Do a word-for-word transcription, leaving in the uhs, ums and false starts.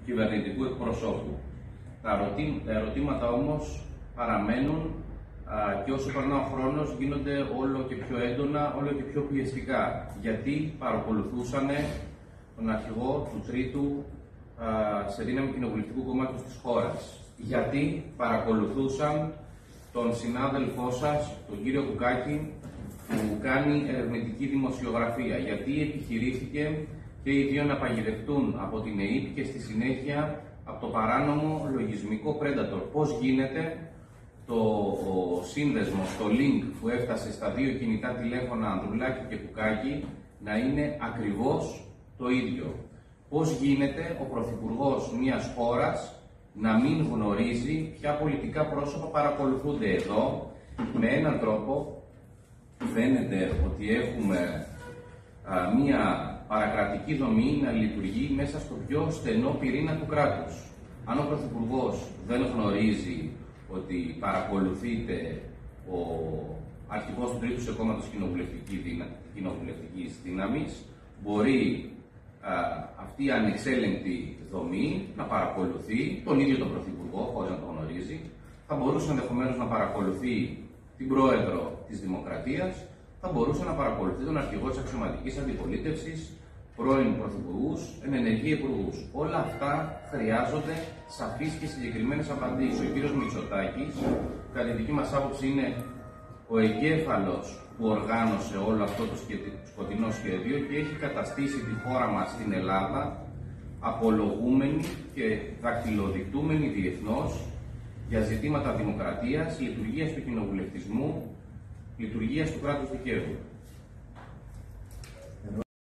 κυβερνητικού εκπροσώπου. Τα ερωτήματα όμως παραμένουν α, και όσο περνά ο χρόνος γίνονται όλο και πιο έντονα, όλο και πιο πιεστικά. Γιατί παρακολουθούσαν τον αρχηγό του τρίτου α, σε δύναμη κοινοβουλευτικού κομμάτου της χώρας. Γιατί παρακολουθούσαν τον συνάδελφό σας, τον κύριο Κουκάκη, που κάνει ερευνητική δημοσιογραφία. Γιατί επιχειρήθηκε και οι δύο να παγιδευτούν από την ΕΕΠ και στη συνέχεια από το παράνομο λογισμικό Predator. Πώς γίνεται το ο σύνδεσμος, το link που έφτασε στα δύο κινητά τηλέφωνα Ανδρουλάκη και Κουκάκη να είναι ακριβώς το ίδιο. Πώς γίνεται ο πρωθυπουργός μιας χώρας να μην γνωρίζει ποια πολιτικά πρόσωπα παρακολουθούνται εδώ. Με έναν τρόπο φαίνεται ότι έχουμε α, μια παρακρατική δομή να λειτουργεί μέσα στο πιο στενό πυρήνα του κράτους. Αν ο πρωθυπουργός δεν γνωρίζει ότι παρακολουθείται ο αρχηγός του τρίτου σε κόμματος κοινοβουλευτικής δύναμης, μπορεί α, αυτή η ανεξέλεγκτη δομή να παρακολουθεί τον ίδιο τον πρωθυπουργό, χωρίς να το γνωρίζει. Θα μπορούσε ενδεχομένως να παρακολουθεί την πρόεδρο της Δημοκρατίας, θα μπορούσε να παρακολουθεί τον αρχηγό της αξιωματικής αντιπολίτευσης, πρώην πρωθυπουργούς, ενενεργοί υπουργούς. Όλα αυτά χρειάζονται σαφείς και συγκεκριμένες απαντήσεις. Ο κύριος Μητσοτάκης, κατά τη δική μας άποψη, είναι ο εγκέφαλος που οργάνωσε όλο αυτό το σκοτεινό σχέδιο και έχει καταστήσει τη χώρα μας στην Ελλάδα απολογούμενη και δακτυλοδεικτούμενη διεθνώς για ζητήματα δημοκρατίας, λειτουργίας του κοινοβουλευτισμού, λειτουργίας του κράτους δικαίου.